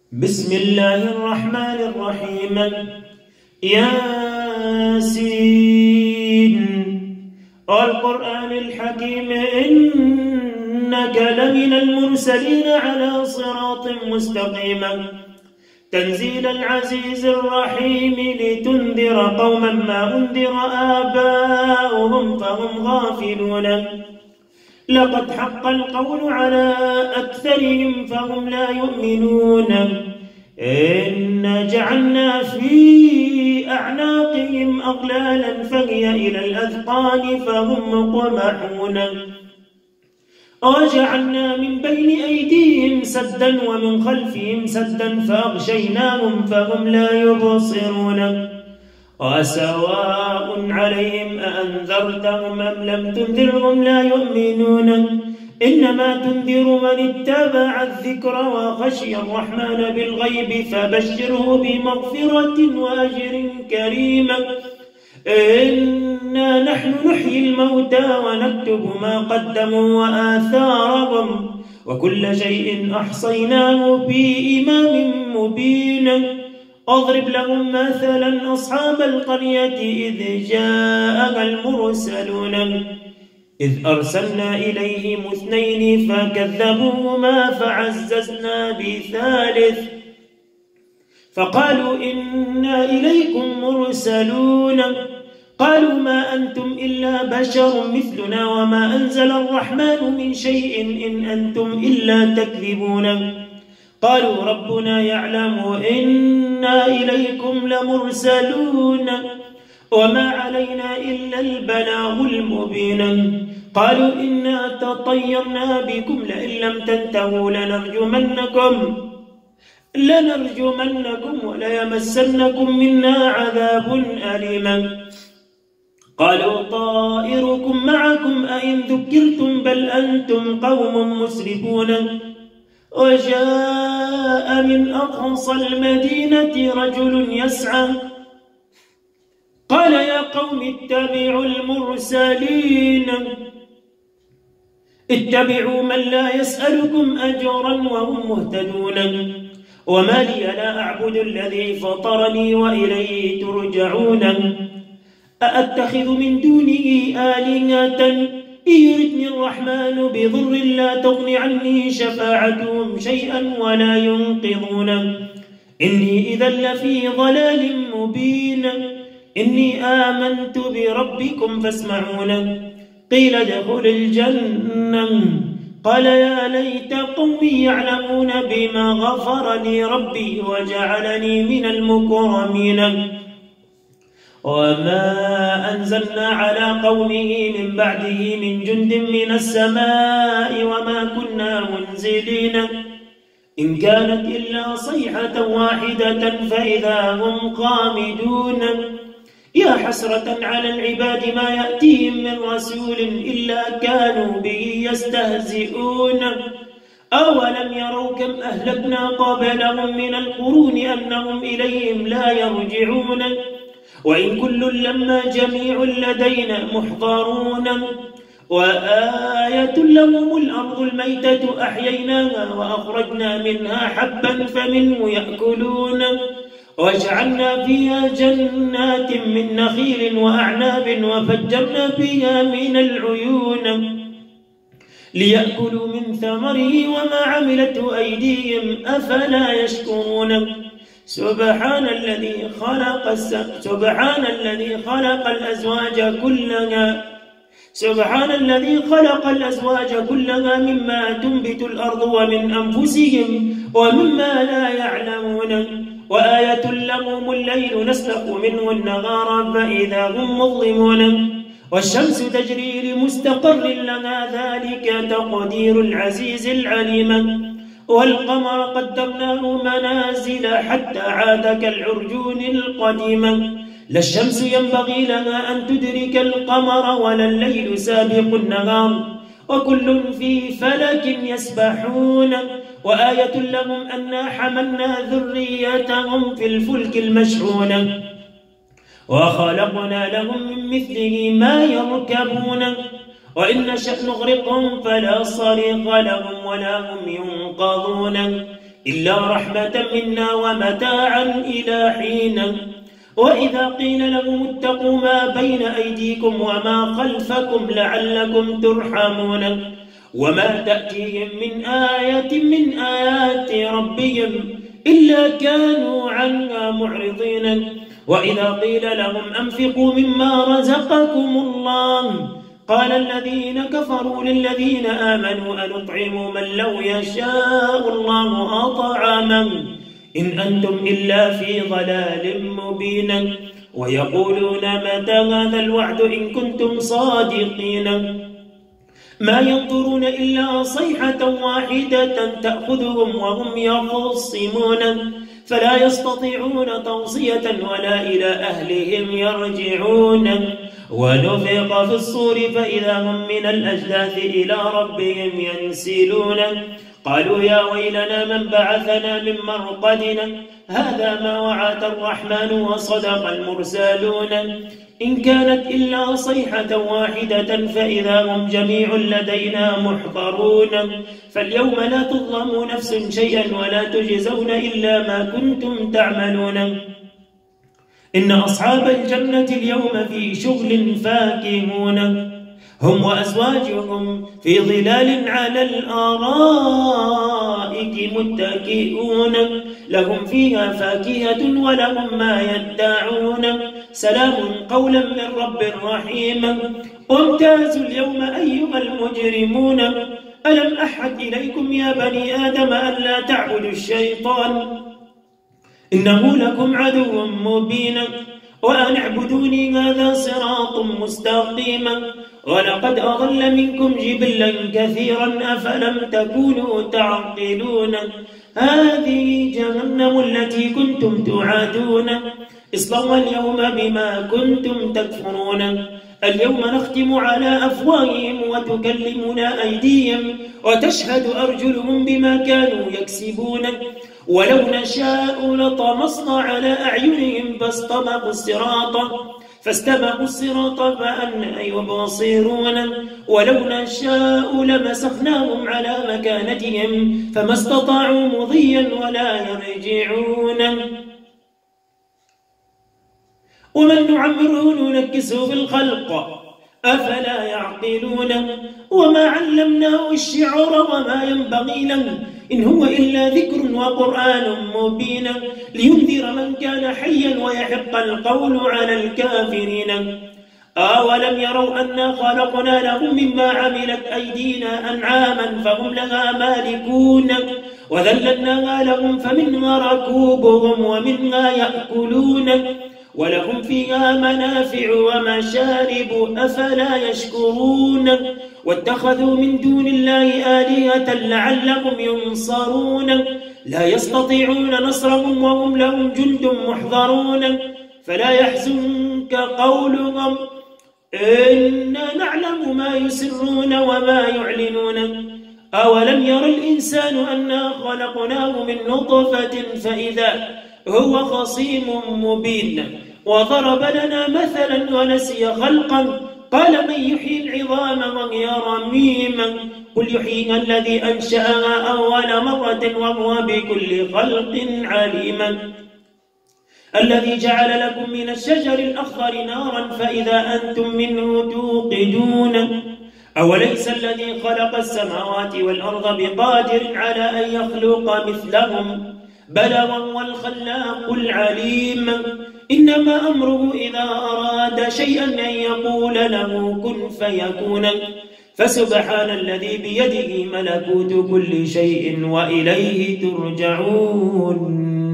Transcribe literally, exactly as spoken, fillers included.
بسم الله الرحمن الرحيم. ياسين والقرآن الحكيم إنك لمن المرسلين على صراط مستقيم تنزيل العزيز الرحيم لتنذر قوما ما أنذر آباؤهم فهم غافلون لقد حق القول على أكثرهم فهم لا يؤمنون إنا جعلنا في أعناقهم أغلالا فهي إلى الأذقان فهم مقمحون وجعلنا من بين أيديهم سدا ومن خلفهم سدا فأغشيناهم فهم لا يبصرون وسواء عليهم أأنذرتهم أم لم تنذرهم لا يؤمنون إنما تنذر من اتبع الذكر وخشي الرحمن بالغيب فبشره بمغفرة وأجر كريم. إنا نحن نحيي الموتى ونكتب ما قدموا وآثارهم وكل شيء أحصيناه بإمام مبين. اضرب لهم مثلا أصحاب القرية إذ جاءها المرسلون إذ أرسلنا إليهم اثنين فكذبوهما فعززنا بثالث فقالوا إنا إليكم مرسلون قالوا ما أنتم إلا بشر مثلنا وما أنزل الرحمن من شيء إن أنتم إلا تكذبون قالوا ربنا يعلم إنا إليكم لمرسلون وما علينا إلا البلاغ المبين. قالوا إنا تطيرنا بكم لئن لم تنتهوا لنرجمنكم لنرجمنكم وليمسنكم منا عذاب أليم. قالوا طائركم معكم أئن ذكرتم بل أنتم قوم مسرفون. وجاء من أقصى المدينة رجل يسعى قال يا قوم اتبعوا المرسلين اتبعوا من لا يسألكم أجرا وهم مهتدون. وما لي لا أعبد الذي فطرني وإليه ترجعون. أأتخذ من دونه آلهة إن يردني الرحمن بضر لا تغن عني شفاعتهم شيئا ولا ينقذون. إني إذا لفي ضلال مبين. إني آمنت بربكم فاسمعون. قيل ادخل الجنة قال يا ليت قومي يعلمون بما غفر لي ربي وجعلني من المكرمين. وما أنزلنا على قومه من بعده من جند من السماء وما كنا منزلين إن كانت إلا صيحة واحدة فإذا هم خامدون. يا حسرة على العباد ما يأتيهم من رسول إلا كانوا به يستهزئون. أولم يروا كم أهلكنا قبلهم من القرون أنهم إليهم لا يرجعون. وإن كل لما جميع لدينا محضرون. وآية لهم الأرض الميتة أحييناها وأخرجنا منها حبا فمنه يأكلون. وجعلنا فيها جنات من نخيل وأعناب وفجرنا فيها من العيون ليأكلوا من ثمره وما عملته أيديهم أفلا يشكرون. سبحان الذي خلق سبحان الذي خلق الأزواج كلها سبحان الذي خلق الأزواج كلها مما تنبت الأرض ومن أنفسهم ومما لا يعلمون. وآية لهم الليل نسلخ منه النهار فإذا هم مظلمون. والشمس تجري لمستقر لها ذلك تقدير العزيز العليم. والقمر قدرناه منازل حتى عاد كالعرجون القديم. لا الشمس ينبغي لها أن تدرك القمر ولا الليل سابق النهار وكل في فلك يسبحون. وآية لهم أنا حملنا ذريتهم في الفلك المشحون وخلقنا لهم من مثله ما يركبون. وإن نشأ نغرقهم فلا صريخ لهم ولا هم ينقذون. إلا رحمة منا ومتاعا إلى حين وإذا قيل لهم اتقوا ما بين أيديكم وما خلفكم لعلكم ترحمون وما تأتيهم من آية من آيات ربهم إلا كانوا عنها معرضين وإذا قيل لهم أنفقوا مما رزقكم الله قال الذين كفروا للذين آمنوا أنطعم من لو يشاء الله أطعمه إن أنتم إلا في ضلال مبين ويقولون متى هذا الوعد إن كنتم صادقين ما ينظرون إلا صيحة واحدة تأخذهم وهم يخصمون فلا يستطيعون توصية ولا إلى أهلهم يرجعون ونفق في الصور فإذا هم من الأجداث إلى ربهم ينسلون قالوا يا ويلنا من بعثنا من مرقدنا هذا ما وعد الرحمن وصدق المرسلون إن كانت إلا صيحة واحدة فإذا هم جميع لدينا محضرون فاليوم لا تظلم نفس شيئا ولا تجزون إلا ما كنتم تعملون إن أصحاب الجنة اليوم في شغل فاكهون هم وأزواجهم في ظلال على الأرائك متكئون لهم فيها فاكهة ولهم ما يدعون سلام قولا من رب رحيم وامتازوا اليوم أيها المجرمون ألم أحد إليكم يا بني آدم ألا تعبدوا الشيطان إنه لكم عدو مبين وأن اعبدوني هذا صراط مستقيم ولقد أضل منكم جبلا كثيرا أفلم تكونوا تعقلون هذه جهنم التي كنتم توعدون اصلوها اليوم بما كنتم تكفرون اليوم نختم على أفواههم وتكلمنا أيديهم وتشهد أرجلهم بما كانوا يكسبون ولو نشاء لطمسنا على أعينهم فاستبقوا الصراط فاستبقوا الصراط فأنى يبصرون ولو نشاء لمسخناهم على مكانتهم فما استطاعوا مضيا ولا يرجعون ومن نعمره ننكسه في الخلق أفلا يعقلون وما علمناه الشعر وما ينبغي له إن هو إلا ذكر وقرآن مبين لينذر من كان حيا ويحق القول على الكافرين أولم يروا أنا خلقنا لهم مما عملت أيدينا أنعاما فهم لها مالكون وذللناها لهم فمنها ركوبهم ومنها يأكلون ولهم فيها منافع ومشارب أفلا يشكرون واتخذوا من دون الله آلهة لعلهم ينصرون لا يستطيعون نصرهم وهم لهم جند محضرون فلا يحزنك قولهم إنا نعلم ما يسرون وما يعلنون أولم ير الإنسان أنا خلقناه من نطفة فإذا هو خصيم مبين وضرب لنا مثلا ونسي خلقا قال من يحيي العظام وهي رميم قل يحييها الذي أنشأها أول مرة وهو بكل خلق عليم الذي جعل لكم من الشجر الأخضر نارا فإذا أنتم منه توقدون أوليس الذي خلق السماوات والأرض بقادر على أن يخلق مثلهم بلى وهو الخلاق العليم إنما أمره إذا أراد شيئا أن يقول له كن فيكون فسبحان الذي بيده ملكوت كل شيء وإليه ترجعون